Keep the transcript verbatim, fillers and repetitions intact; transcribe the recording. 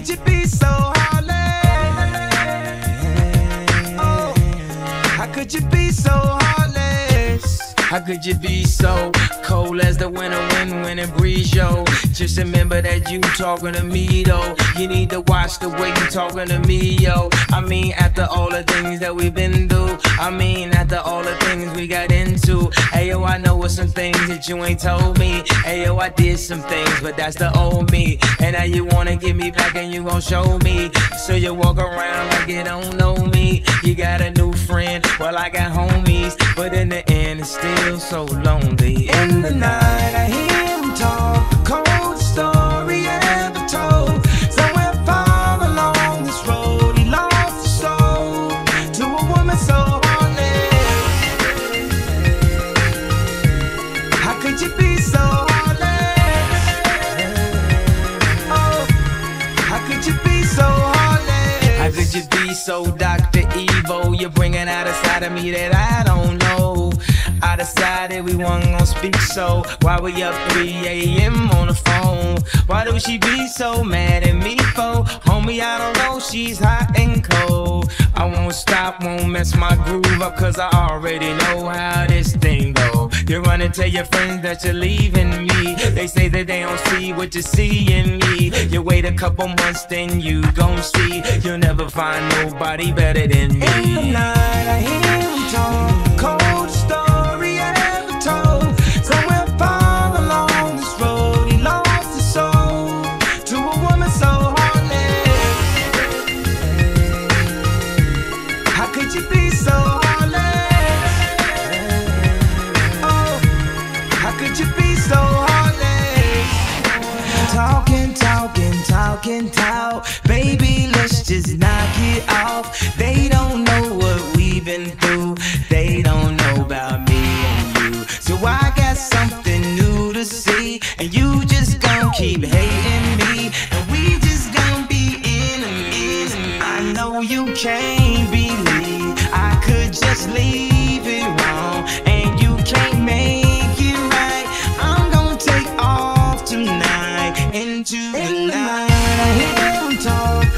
could you be so heartless? Oh, how could you be so heartless? How could you be so cold as the winter wind when it breeze, yo? Just remember that you talking to me, though. You need to watch the way you talking to me, yo. I mean, after all the things that we've been through, I mean, after all the things we got into. Ayo, I know some things that you ain't told me. Ayo, I did some things, but that's the old me. And now you wanna get me back and you gon' show me. So you walk around like you don't know me. You got a new friend, well I got homies, but in the end it's still so lonely. In the night I hear him talk, the coldest story ever told. Somewhere far along this road he lost his soul to a woman so heartless. How could you be so heartless? Oh, how could you be so heartless? How could you be so Doctor Evil? You're bringing out a side of me that I don't know. I decided we weren't gonna speak, so why we up three A M on the phone? Why do she be so mad at me for? Homie, I don't know, she's hot and cold. I won't stop, won't mess my groove up, cause I already know how this thing go. You run and tell your friends that you're leaving me. They say that they don't see what you see in me. You wait a couple months, then you gon' see. You'll never find nobody better than me. In the night I hear him talk, cold story ever told. Somewhere far along this road he lost his soul to a woman so heartless. How could you be so heartless? Oh, how could you be so heartless? Talking, talking, talking, talk. Baby, let's just knock it off. They don't know what we've been through. They don't know about me and you. So I got something new to see, and you just gon' keep hating me, and we just gon' be enemies. I know you can't believe I could just leave it wrong, and you can't make it right. I'm gon' take off tonight into the night. I hear him talk,